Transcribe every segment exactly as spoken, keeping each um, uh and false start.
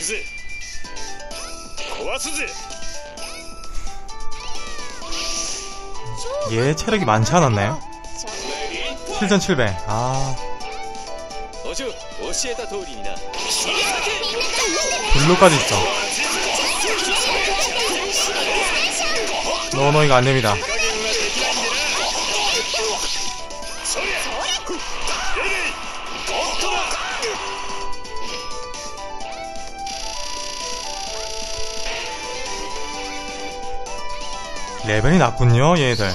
얘 체력이 많지 않았나요? 칠천칠백. 아, 블루까지 있어. 노노 이거 안됩니다. 레벨이 낮군요 얘들.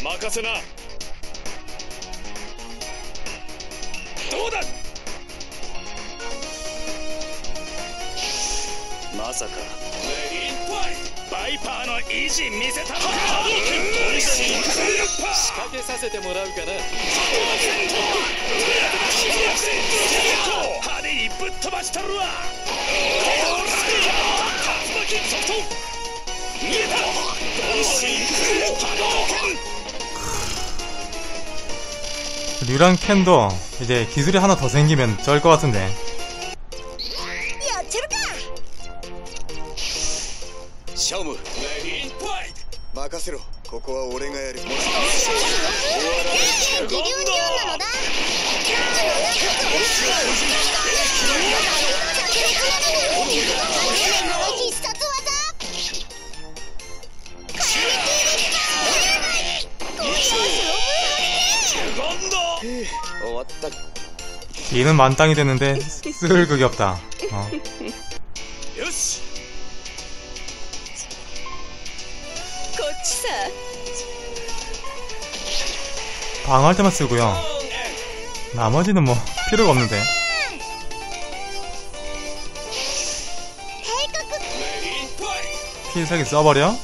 류랑 켄도 이제 기술이 하나 더 생기면 쩔 것 같은데. 샤오무, 막아세로. ここは俺がやる。얘는 만땅이 됐는데 쓸 그게 없다. 어. 방어할 때만 쓰고요. 나머지는 뭐 필요가 없는데. 필살기 써버려?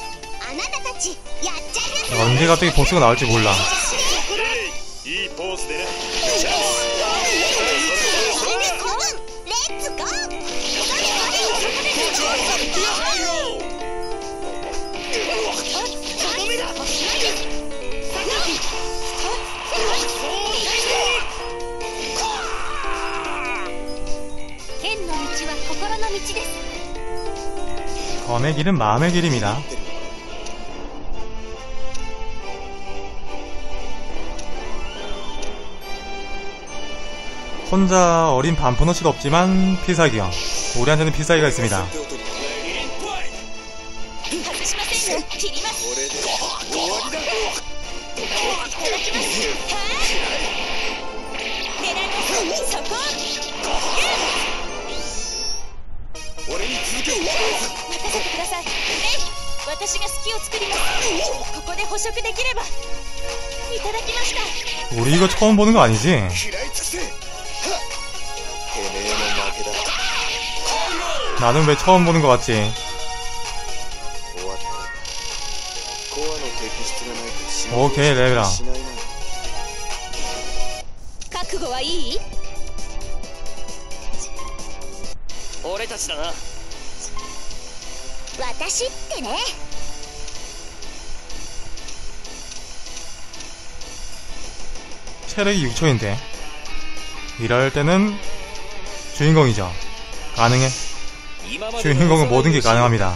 언제 갑자기 보스가 나올지 몰라. 검의 길은 마음의 길입니다. 혼자 어린 반푼어치도 없지만 필살기요. 우리한테는 필살기가 있습니다. 우리 이거 처음 보는 거 아니지? 나는 왜 처음 보는 거 같지? 오케이 레벨아. 체력이 육 초인데 이럴 때는 주인공이죠. 가능해. 주인공은 모든 게 가능합니다.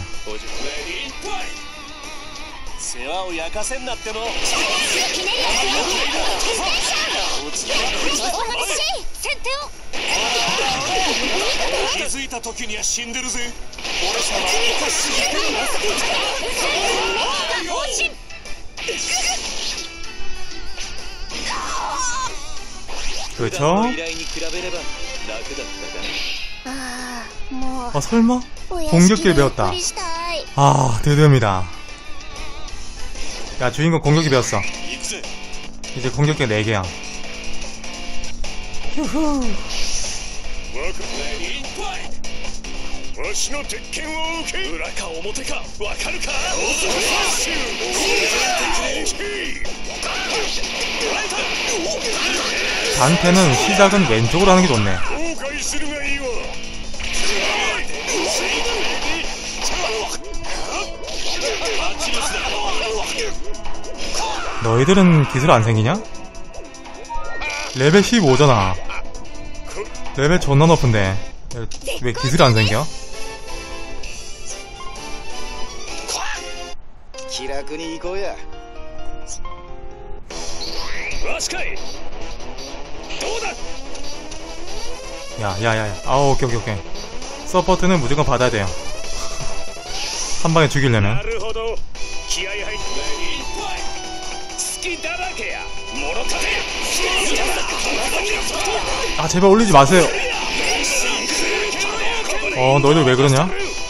그쵸? 아 설마? 공격기를 배웠다. 아 드디어입니다. 야 주인공 공격기 배웠어. 이제 공격기 네 개야. 휴후. 단테는 시작은 왼쪽으로 하는 게 좋네. 너희들은 기술 안 생기냐? 레벨 십오잖아. 레벨 존나 높은데 왜 기술이 안 생겨? 気楽に行こうや。 わしかい。どうだ。 야야야야. 아 오케이 오케이 오케이. 서포트는 무조건 받아야 돼요. 한 방에 죽이려면. なるほど。気合い入って好きだらけや。もろたれ。 아 제발 올리지 마세요. 어 너희들 왜 그러냐?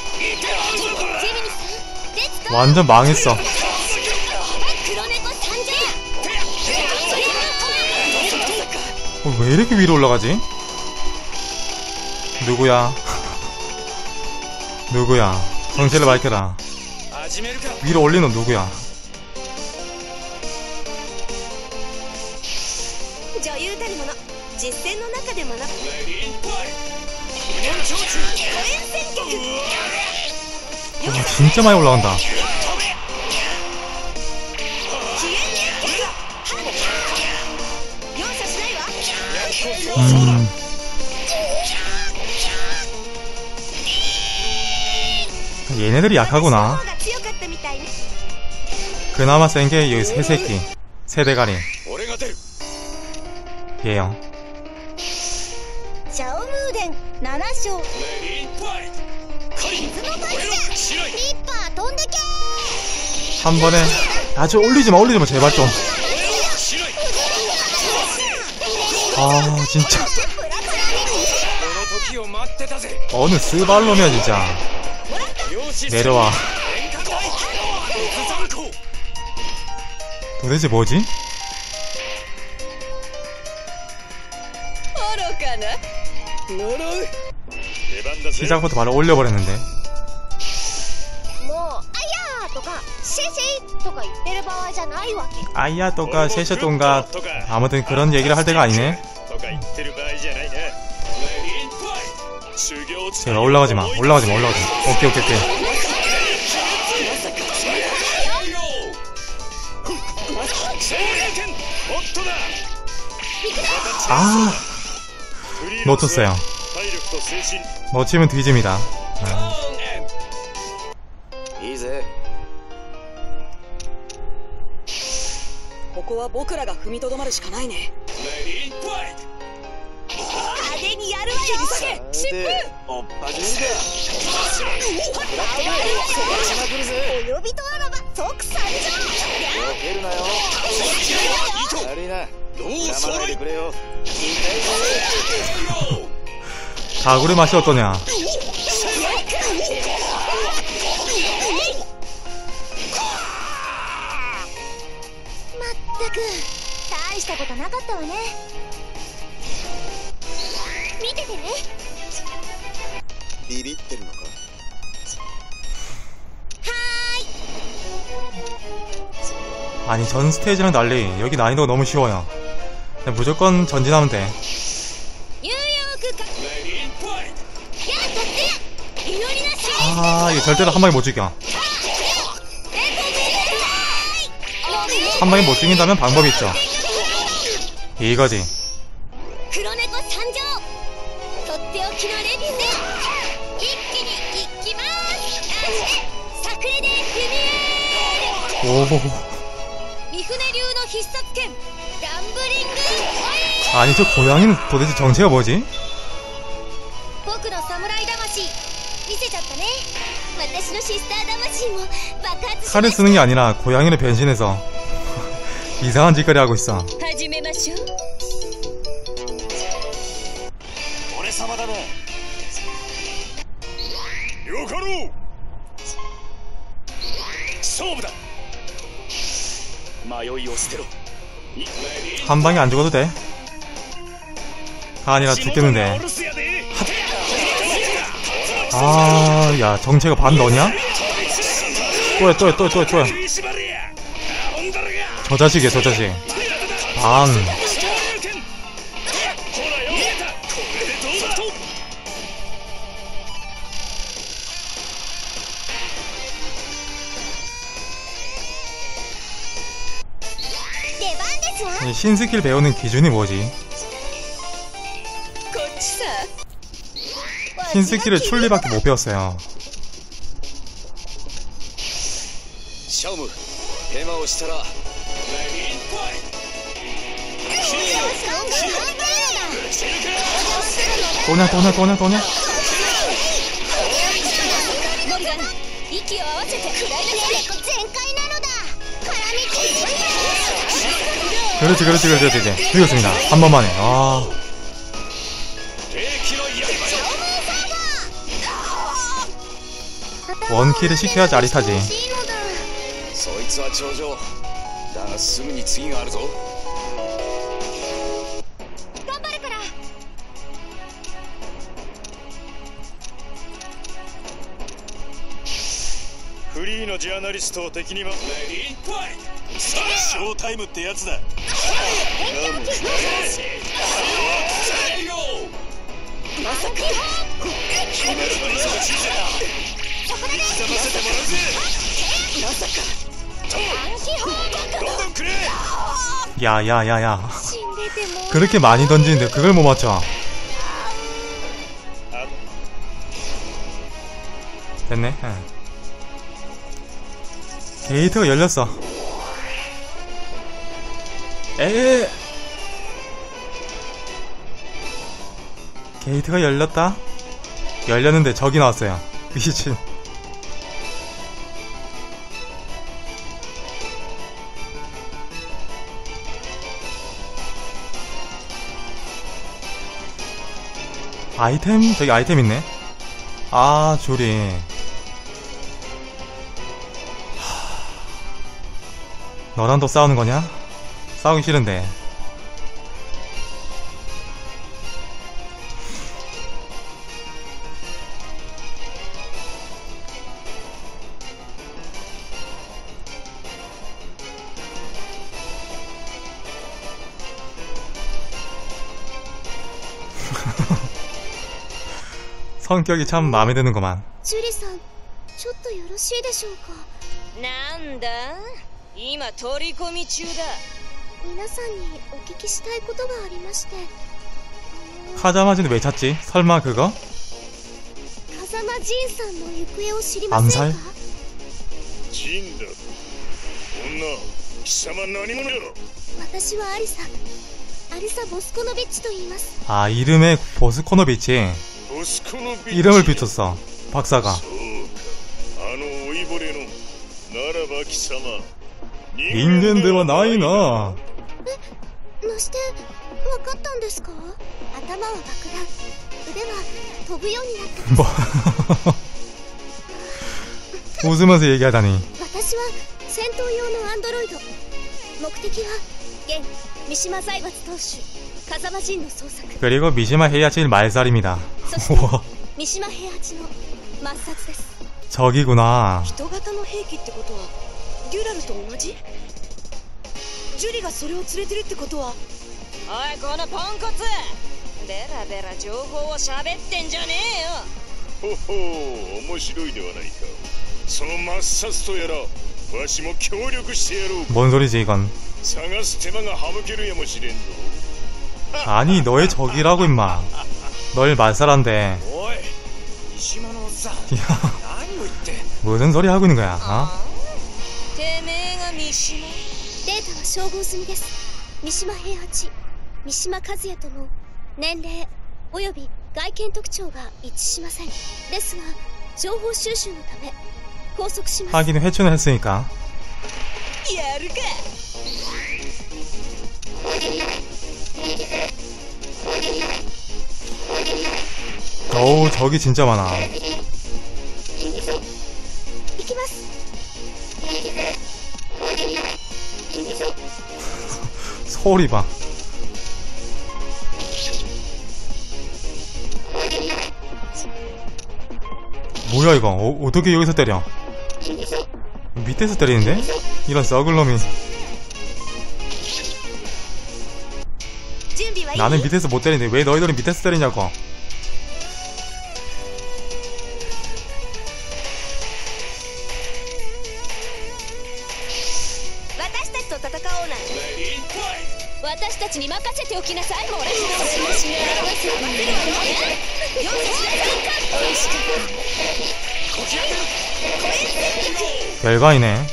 완전 망했어. 어, 왜 이렇게 위로 올라가지? 누구야? 누구야? 정체를 밝혀라. 위로 올리는 놈 누구야? 女優たるもの実践の中で学ぶ応援戦局 와, 진짜 많이 올라간다. 음. 얘네들이 약하구나. 그나마 센게 여기 세 새끼, 세 대가리. 얘요. シャオムーデンなな勝水のパンチだリッパー飛んでけ 한 번에 아주 올리지마 올리지마 제발 좀. 아 진짜 어느 스발놈이야 진짜. 내려와. 도대체 뭐지? 시작부터 바로 올려버렸는데. もうあやーとかシェシェイとか言ってる場合じゃないわけ 아이야 또가 쉐셔똥가 아무튼 그런 얘기를 할 때가 아니네. 제발 올라가지마 올라가지마 올라가지마. 오케이 오케이 오케이. 아 놓쳤어요. 놓치면 뒤집니다. 아. いいぜ。 ここは僕らが踏みとどまるしかないね。 派手にやるわよ疾風おっ始めるか。 お呼びとあらば即参上避けるなよ。悪いな。黙らないでくれよ。 가구의 맛이 어떠냐? まったく大したことなかったわね見ててねビビってるのか。 아니 전 스테이지랑 달리 여기 난이도가 너무 쉬워요. 그냥 무조건 전진하면 돼. ニューヨークかやっとってや祈りなし 아 이거 절대로 한 방에 못 죽여. 한 방에 못 죽인다면 방법이 있죠. 이거지. 黒猫参上とっておきのレビューで一気に行きますサクレデフュミエ 오 ール三船流の必殺剣ガンブリング 아니 저 고양이는 도대체 정체가 뭐지? 僕の侍魂見せちゃったね私のシスター魂も爆発し 칼을 쓰는 게 아니라 고양이를 변신해서 이상한 짓거리 하고 있어. 始めましょう俺様だな。よかろう。勝負だ。迷いを捨てろ。 한 방에 안 죽어도 돼. 아니라 죽겠는데. 아, 야 정체가 반 너냐? 또야 또야 또야 또야 또야. 저 자식이야 저 자식. 방. 이 신스킬 배우는 기준이 뭐지? こっちさ 흰 스킬을 출리밖에 못 배웠어요. シャオムヘマをしたら 또냐 또냐 또냐 또냐. モリガン息を合わせて食らいなさい。全開なのだ。絡みついて 그렇지 그렇지 그렇지 그렇지. 이겼습니다. 한 번만에. 아 霊気の刃 원킬을 시켜야 짜릿하지. そいつは頂上だがすぐに次があるぞ。 頑張るから。 フリーのジャーナリストを敵にはさあショータイムってやつだ。 まさかそこだね。まさか短気砲どんどんくれ。 야야야야. 死んでても 그렇게 많이 던지는데 그걸 못 맞춰. 됐네. 응. 게이트가 열렸어. 에 게이트가 열렸다. 열렸는데 적이 나왔어요. 미친. 아이템? 저기 아이템 있네. 아 줄이. 너랑 또 싸우는 거냐? 싸우기 싫은데. 성격이 참 마음에 드는구만. ジュリさん、ちょっとよろしいでしょうか。 なんだ今取り込み中だ。 皆さんにお聞きしたいことがありまして。 카자마지는 왜 찾지? 설마 그거? 風間仁さんの行方を知りません 암살? か。 ジンだ。女貴様何者よ。 私はアリサ、アリサ・ボスコノビッチと言います。 아 이름에 보스코노비치. ボスコのビッチ 이름을 비췄어 박사가. そうかあの老いぼれのならば貴様 인간대와 나이나. なしてわかったんですか。頭は爆弾、腕は飛ぶようになったんです 뭐 웃으면서 얘기하다니. 私は戦闘用のアンドロイド。目的は現三島財閥当主風間仁の捜索。 그리고 미시마 헤야치 말살입니다. そして 우와 三島平八の抹殺です。 적이구나. 人型の兵器ってことはデュラルと同じ。ジュリがそれを連れてるってことは。おいこのポンコツ、ベラベラ情報を喋ってんじゃねえよ。 ほほう面白いではないか。その抹殺とやらわしも協力してやろう。 뭔 소리지 이건. 探す手間が省けるやもしれんぞ。 아니 너의 적이라고 임마. 널 말살한대. おい三島のおっさん 야 何を言って。 무슨 소리 하고 있는 거야? 어? てめえが三島。 データは照合済みです。三島平八、三島和也との年齢および外見特徴が一致しません。ですが情報収集のため拘束します。 하긴 회춘을 했으니까. やるか。 어우 적이 진짜 많아. 行きます。 소리 봐. 뭐야 이거. 어, 어떻게 여기서 때려. 밑에서 때리는데? 이런 썩을 놈이. 準備はいい。 나는 밑에서 못 때리는데 왜 너희들은 밑에서 때리냐고. 私たちと戦おうな。 私たちに任せておきなさい。俺たちの話に合わせてみるわね。よし、おいしかった。 별관이네.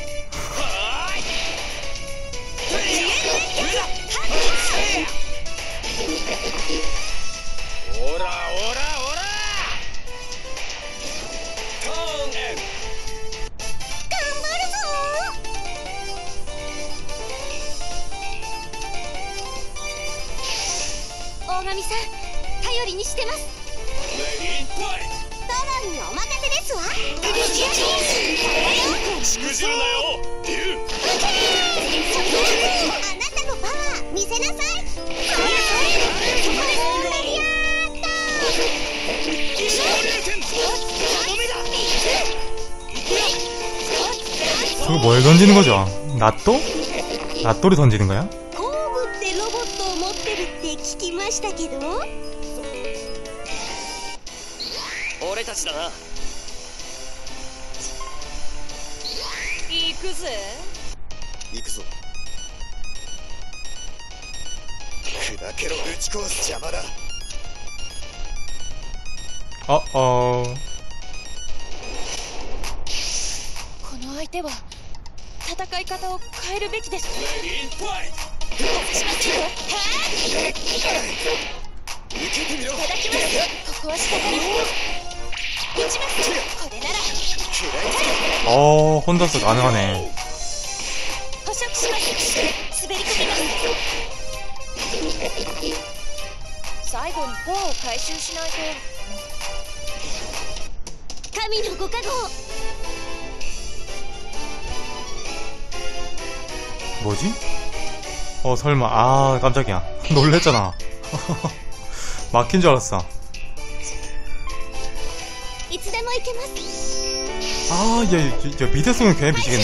그거 뭘 던지는 거죠? 낫또? 낫또를 던지는 거야? 工具ってロボットを持ってるって聞きましたけど。 俺たちだな。 行くぜ。 行くぞ。砕けろ、打ち壊す邪魔だ。 어어. この相手は戦い方を変えるべきです。 受けてみろ。 ここは仕掛ける。打ちます。これなら 어, 혼자서 가능하네. 捕食します。滑り込みます。最後にコアを回収しないと。 神のご加護。 뭐지? 어 설마. 아 깜짝이야. 놀랬잖아. 막힌 줄 알았어. いつでも行けます。 아, 야, 야, 야 밑에 쏘면 걔 미치겠네.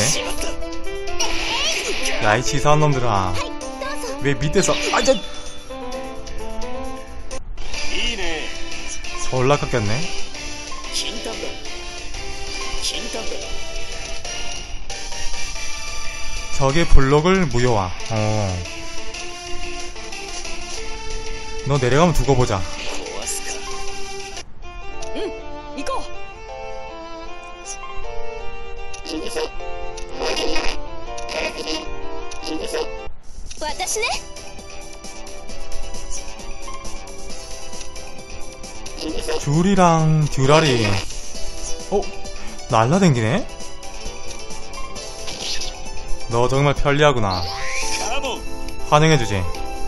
야, 이 치사한 놈들아. 왜 밑에서. 아, 저. 졸라 깎였네. 적의 블록을 무효화. 어. 너 내려가면 두고 보자. 응, 이거. 私ね。 줄이랑 듀라리. 어? 날라댕기네? 너 정말 편리하구나. 환영해주지.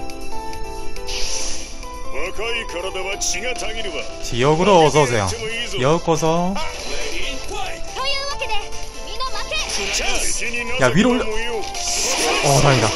지역으로 어서오세요. 엮어서. 야, 위로 올려. 어, 다행이다.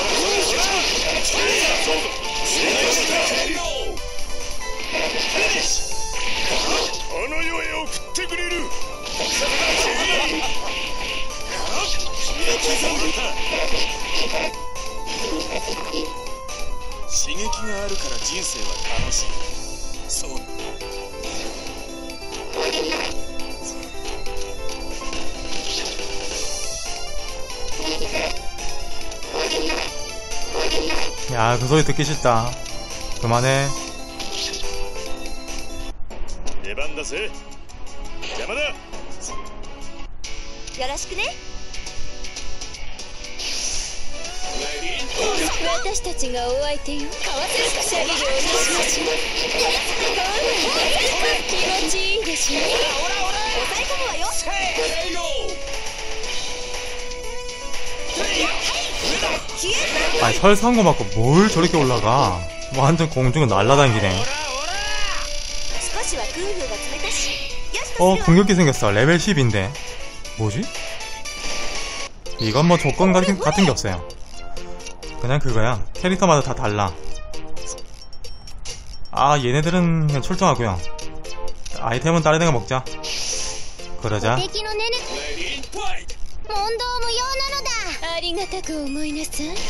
야, 그 소리 듣기 싫다. 그만해. 出番だぜ。邪魔だ。 よろしくね。私たちがお相手よ。かわせるかしら。気持ちいいでしょ。抑え込むわよ。 아니 설산 거 맞고 뭘 저렇게 올라가. 완전 공중에 날라다니네. 어, 공격기 생겼어. 레벨 십인데 뭐지? 이건 뭐 조건 같은, 같은 게 없어요. 그냥 그거야. 캐릭터마다 다 달라. 아, 얘네들은 그냥 출동하고요. 아이템은 다른 애가 먹자. 그러자. ありがたく思いなさい。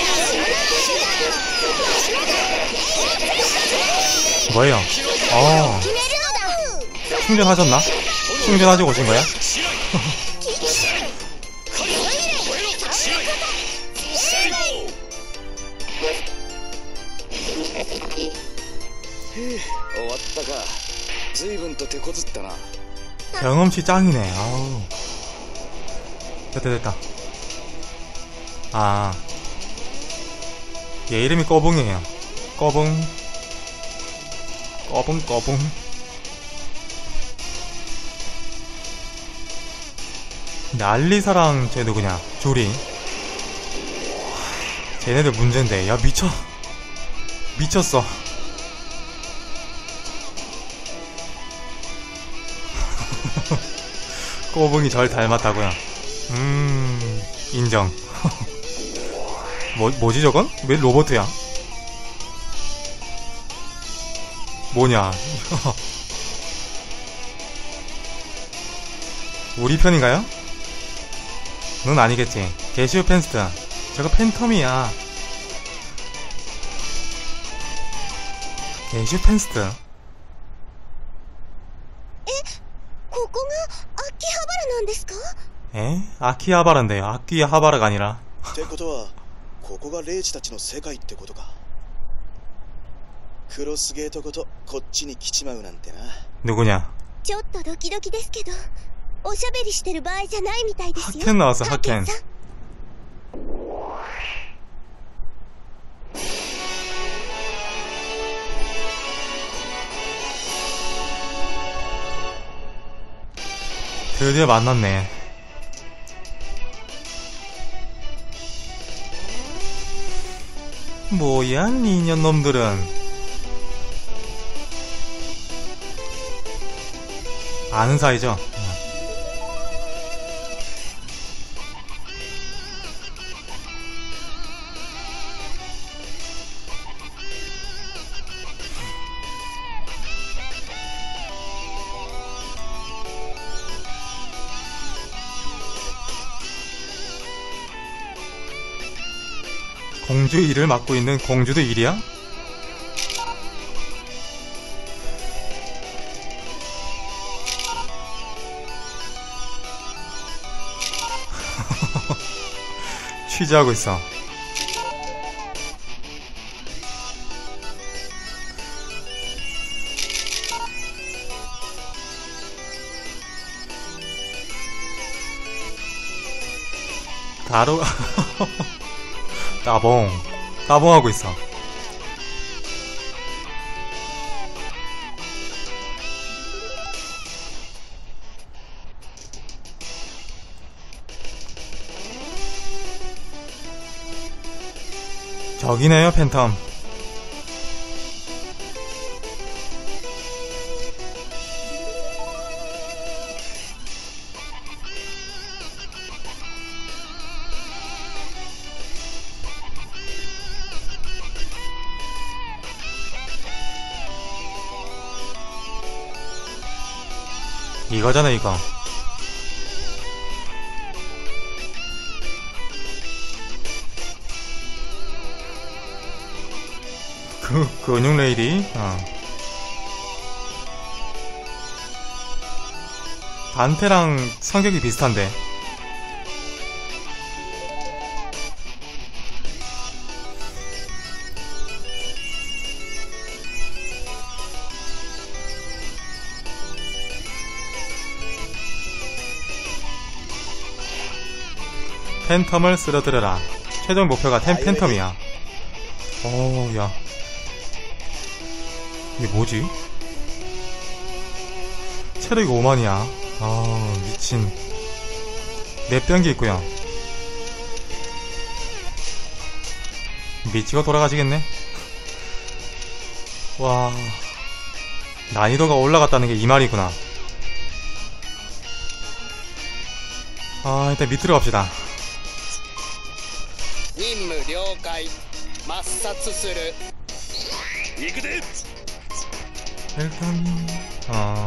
뭐예요? 어. 충전하셨나? 충전하시고 오신 거야? 終わったか。随分と手こずったな。 경험치 짱이네. 아우. 됐다 됐다. 아, 얘 이름이 꺼붕이에요. 꺼붕 꺼붕 꺼붕. 난리사랑 쟤 누구냐? 조리. 쟤네들 문제인데. 야 미쳐 미쳤어. 꼬붕이 절 닮았다고요? 음... 인정. 뭐, 뭐지 저건? 왜 로봇이야? 뭐냐? 우리 편인가요? 넌 아니겠지. 게시오 펜스트. 저거 팬텀이야. 게시오 펜스트. ここが秋葉原なんですか？ 에? 아키하바라인데요. 아키하바라가 아니라. ってことはここがレイジたちの世界ってことか。クロスゲートごとこっちに来ちまうなんてな。 누구냐? ちょっとドキドキですけど、おしゃべりしてる場合じゃないみたいですよ。 하켄 나왔어. 하켄. さん 드디어 만났네. 뭐야 이년 놈들은. 아는 사이죠? 공주 일을 맡고 있는 공주도 일이야? 취재하고 있어. 다루 따봉 따봉하고 있어. 저기네요 팬텀. 이거잖아 이거. 그 근육 레이디. 어. 단테랑 성격이 비슷한데. 팬텀을 쓰러뜨려라. 최종 목표가 템 팬텀이야. 어우 야 이게 뭐지? 체력이 오만이야. 아 미친. 맵변기 있구요. 미치고 돌아가시겠네. 와 난이도가 올라갔다는 게 이 말이구나. 아 일단 밑으로 갑시다. 任務了解。抹殺する。 行くで。 일단 어...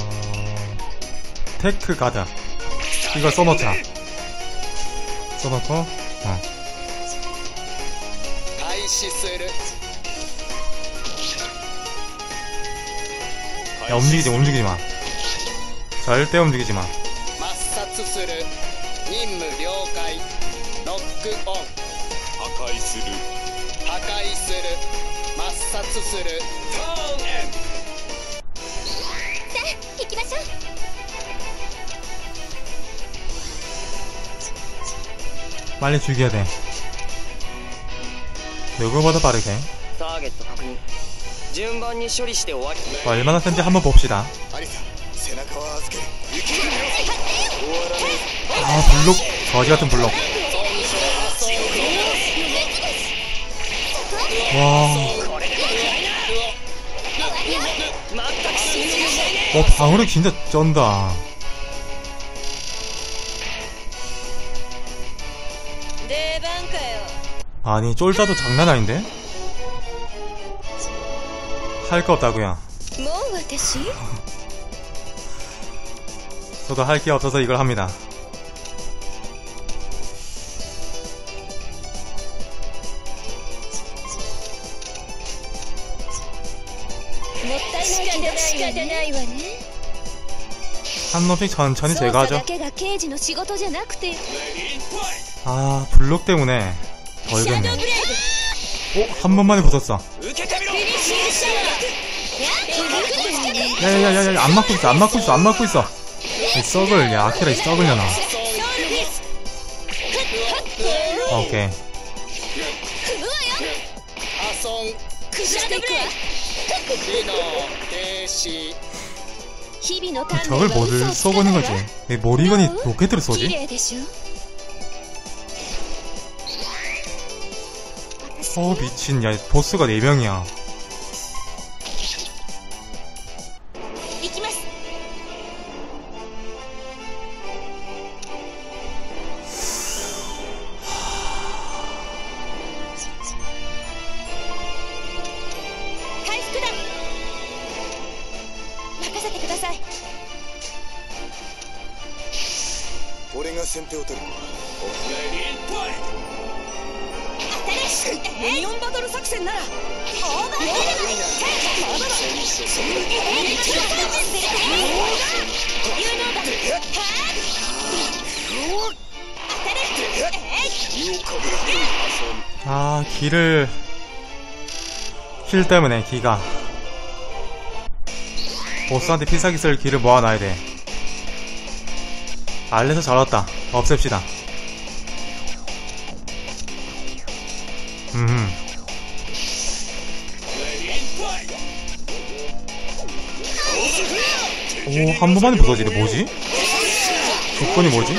테크 가드 이걸 써놓자. 써놓고 어. 開始する。 야 움직이지 움직이지마. 절대 움직이지마. 抹殺する。任務了解。ロックオン。 破壊する。 破壊する。抹殺する。 ターンエン 빨리 죽여야 돼. 누구보다 빠르게. ターゲット確認順番に処理して終わり 얼마나 센지 한번 봅시다. アリサ背中は預ける行けるよ 아 블록 거지 같은 블록. 와. 어 방어력 진짜 쩐다. 出番かよ 아니 쫄자도 장난 아닌데? 할 거 없다고요. もう私 저도 할 게 없어서 이걸 합니다. もったいない仕方ないわね 한 놈씩 천천히 捜査 제거하죠. だけが刑事の仕事じゃなくて 아 블록 때문에 シャド 덜겠네. ーブレイド 어? 한 번만에 붙었어. 受けてみろ 야야야야야 안 맞고 있어 안 맞고 있어 안 맞고 있어. 이 썩을 야 아키라 이 썩을 년아. 오케이. 踏むわよ破損シャドーブレイ機能停止ド日々の鍛錬 저걸 は 뭐를 嘘をつ 쏘고 か 있는 ない 거지? わ 왜 머리건이 로켓으로 綺 쏘지? 麗でしょ 어 미친 야 보스가 네 명이야. 行きます 回復だ任せてください俺が先手を取るミニオンバトル作戦ならオーバーヘル有能だ当たれ 아 기를 킬 때문에 기가 보스한테 필살기 쓸 기를 모아놔야 돼. 알레서 잘 왔다. 없앱시다. 음. 오, 한 번만에 부서지네. 뭐지? 조건이 뭐지?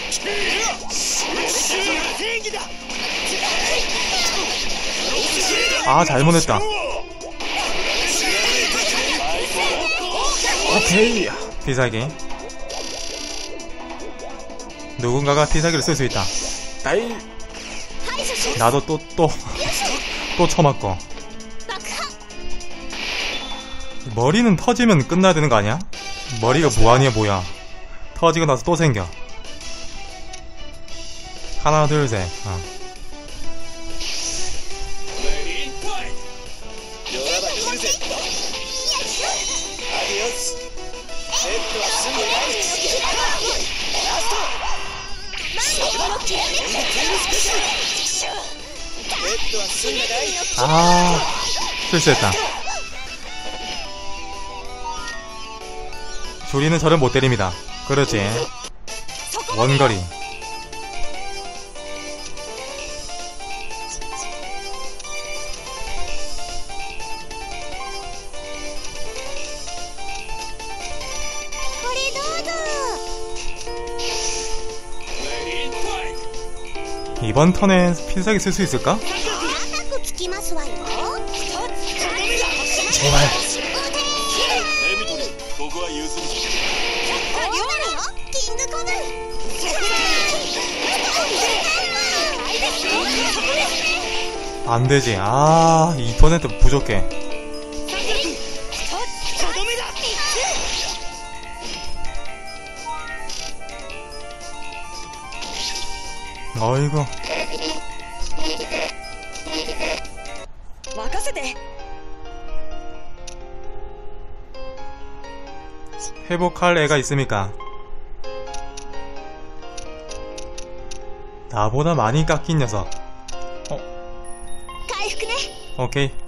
아, 잘못했다. 오케이. 필살기. 누군가가 필살기를 쓸 수 있다. 아이. 나도 또, 또, 또 처맞고. 머리는 터지면 끝나야 되는 거 아니야? 머리가 무한이야 뭐야. 터지고 나서 또 생겨. 하나 둘 셋. 어. 아 실수했다. 조리는 저를 못 때립니다. 그렇지. 원거리. 이번 턴에 필살기 쓸 수 있을까? 제발. 안되지. 아, 이 턴에도 부족해. 어이구. 任せて 회복할 애가 있습니까? 나보다 많이 깎인 녀석. 어? 오케이.